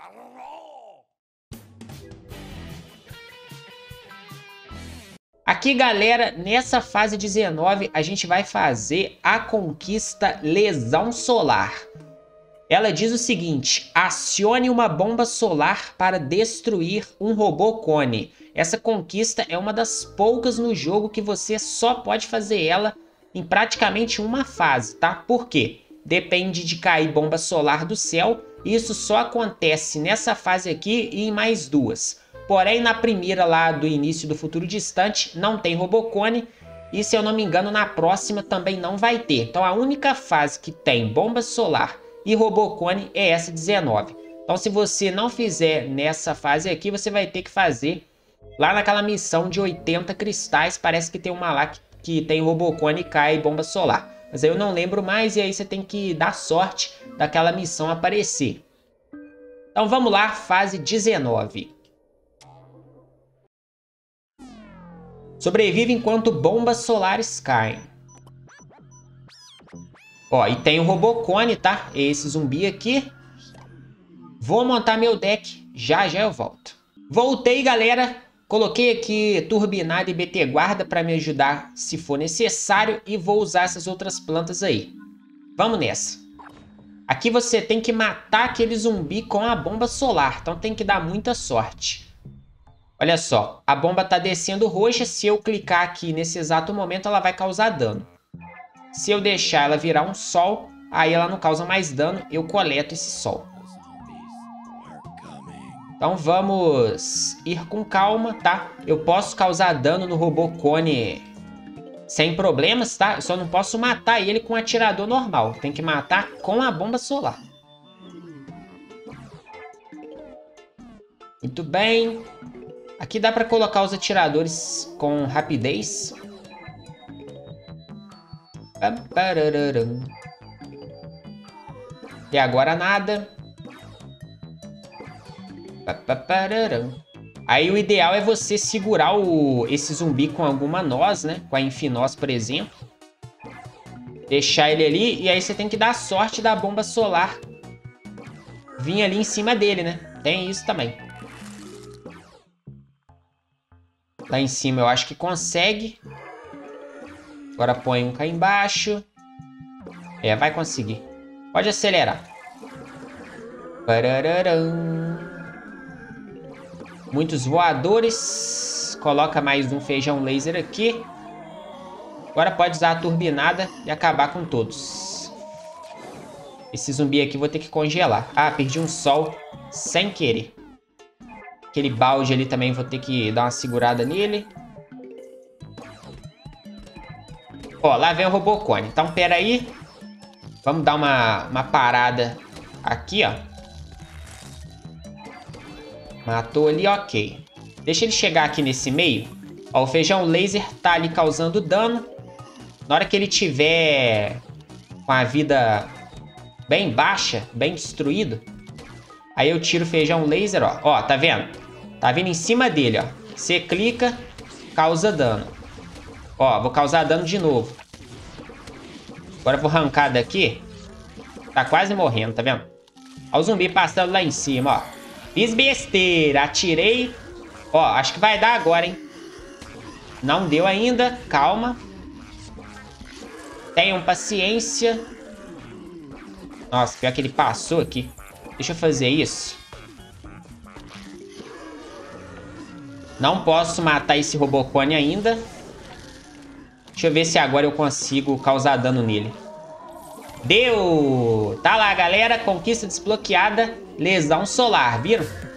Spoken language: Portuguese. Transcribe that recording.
Aqui, galera, nessa fase 19, a gente vai fazer a conquista Lesão Solar. Ela diz o seguinte: acione uma bomba solar para destruir um robô cone. Essa conquista é uma das poucas no jogo que você só pode fazer ela em praticamente uma fase, tá? Por quê? Depende de cair bomba solar do céu. Isso só acontece nessa fase aqui e em mais duas. Porém, na primeira lá do início do futuro distante, não tem Robocone. E se eu não me engano, na próxima também não vai ter. Então a única fase que tem bomba solar e Robocone é essa 19. Então se você não fizer nessa fase aqui, você vai ter que fazer lá naquela missão de 80 cristais. Parece que tem uma lá que tem Robocone e cai bomba solar. Mas aí eu não lembro mais e aí você tem que dar sorte daquela missão aparecer. Então vamos lá, fase 19. Sobrevive enquanto bombas solares caem. Ó, e tem o Robocone, tá? Esse zumbi aqui. Vou montar meu deck. Já eu volto. Voltei, galera. Coloquei aqui turbinada e BT guarda para me ajudar se for necessário. E vou usar essas outras plantas aí. Vamos nessa. Aqui você tem que matar aquele zumbi com a bomba solar. Então tem que dar muita sorte. Olha só, a bomba tá descendo roxa. Se eu clicar aqui nesse exato momento, ela vai causar dano. Se eu deixar ela virar um sol, aí ela não causa mais dano. Eu coleto esse sol. Então vamos ir com calma, tá? Eu posso causar dano no Robocone sem problemas, tá? Eu só não posso matar ele com um atirador normal. Tem que matar com a bomba solar. Muito bem. Aqui dá para colocar os atiradores com rapidez. E agora nada. Aí o ideal é você segurar esse zumbi com alguma noz, né? Com a Infinoz, por exemplo. Deixar ele ali. E aí você tem que dar sorte da bomba solar vir ali em cima dele, né? Tem isso também. Lá em cima eu acho que consegue. Agora põe um cá embaixo. É, vai conseguir. Pode acelerar. Parararam. Muitos voadores. Coloca mais um feijão laser aqui. Agora pode usar a turbinada e acabar com todos. Esse zumbi aqui eu vou ter que congelar. Ah, perdi um sol sem querer. Aquele balde ali também vou ter que dar uma segurada nele. Ó, lá vem o Robocone. Então, pera aí. Vamos dar uma parada aqui, ó. Matou ali, ok. Deixa ele chegar aqui nesse meio. Ó, o feijão laser tá ali causando dano. Na hora que ele tiver com a vida bem baixa, bem destruído, aí eu tiro o feijão laser, ó. Ó, tá vendo? Tá vindo em cima dele, ó. Você clica, causa dano. Ó, vou causar dano de novo. Agora eu vou arrancar daqui. Tá quase morrendo, tá vendo? Ó o zumbi passando lá em cima, ó. Fiz besteira, atirei. Ó, acho que vai dar agora, hein? Não deu ainda, calma. Tenham paciência. Nossa, pior que ele passou aqui. Deixa eu fazer isso. Não posso matar esse Robocone ainda. Deixa eu ver se agora eu consigo causar dano nele. Deu! Tá lá, galera. Conquista desbloqueada. Lesão solar, viram?